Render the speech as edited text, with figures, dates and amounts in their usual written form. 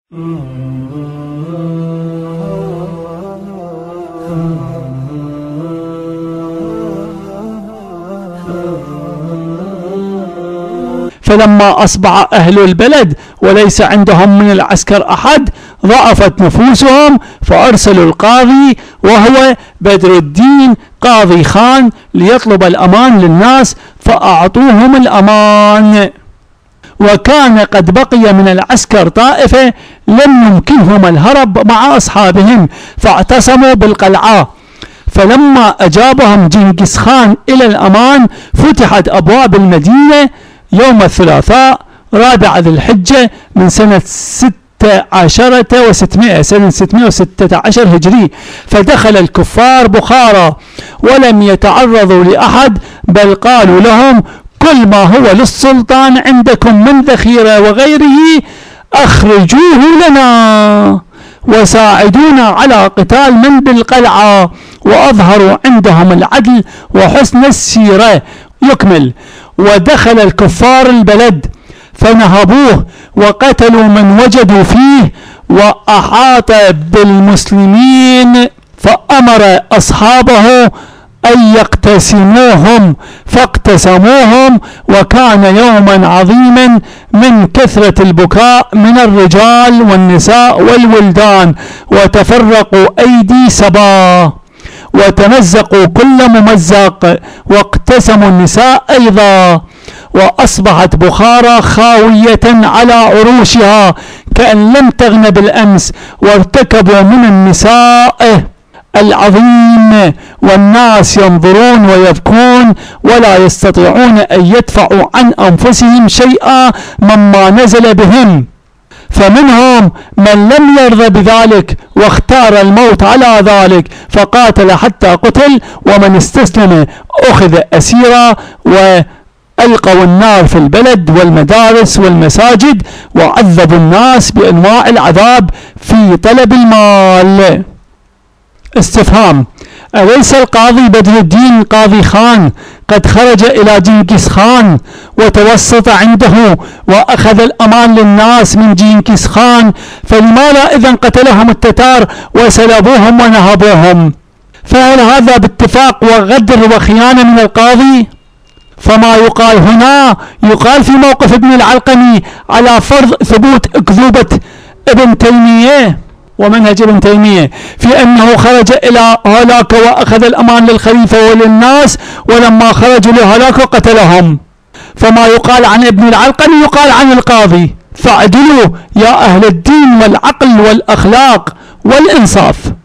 فلما أصبح أهل البلد وليس عندهم من العسكر أحد ضعفت نفوسهم، فأرسلوا القاضي وهو بدر الدين قاضي خان ليطلب الأمان للناس، فأعطوهم الأمان. وكان قد بقي من العسكر طائفة لم يمكنهم الهرب مع أصحابهم، فاعتصموا بالقلعة. فلما أجابهم جنكيز خان إلى الأمان فتحت أبواب المدينة يوم الثلاثاء 4 ذي الحجة من سنة 616 هجري، فدخل الكفار بخارى ولم يتعرضوا لأحد، بل قالوا لهم: كل ما هو للسلطان عندكم من ذخيرة وغيره أخرجوه لنا، وساعدونا على قتال من بالقلعة. وأظهروا عندهم العدل وحسن السيرة. يكمل: ودخل الكفار البلد فنهبوه وقتلوا من وجدوا فيه، وأحاط بالمسلمين، فأمر أصحابه أن يقتسموهم، فاقتسموهم. وكان يوما عظيما من كثرة البكاء من الرجال والنساء والولدان، وتفرقوا أيدي سبا، وتمزقوا كل ممزق، واقتسموا النساء أيضا. وأصبحت بخارى خاوية على عروشها كأن لم تغن بالأمس، وارتكبوا من النساء العظيم، والناس ينظرون ويبكون ولا يستطيعون أن يدفعوا عن أنفسهم شيئا مما نزل بهم. فمنهم من لم يرضى بذلك واختار الموت على ذلك فقاتل حتى قتل، ومن استسلم أخذ أسيرا، وألقوا النار في البلد والمدارس والمساجد، وعذبوا الناس بأنواع العذاب في طلب المال. استفهام: أليس القاضي بدر الدين قاضي خان قد خرج إلى جنكيز خان وتوسط عنده وأخذ الأمان للناس من جنكيز خان؟ فلماذا إذن قتلهم التتار وسلبوهم ونهبوهم؟ فهل هذا باتفاق وغدر وخيانة من القاضي؟ فما يقال هنا يقال في موقف ابن العلقمي على فرض ثبوت أكذوبة ابن تيمية ومنهج ابن تيمية في أنه خرج إلى هلاك وأخذ الأمان للخليفة وللناس، ولما خرجوا لهلاك قتلهم. فما يقال عن ابن العلقمي يقال عن القاضي. فاعدلوا يا أهل الدين والعقل والأخلاق والإنصاف.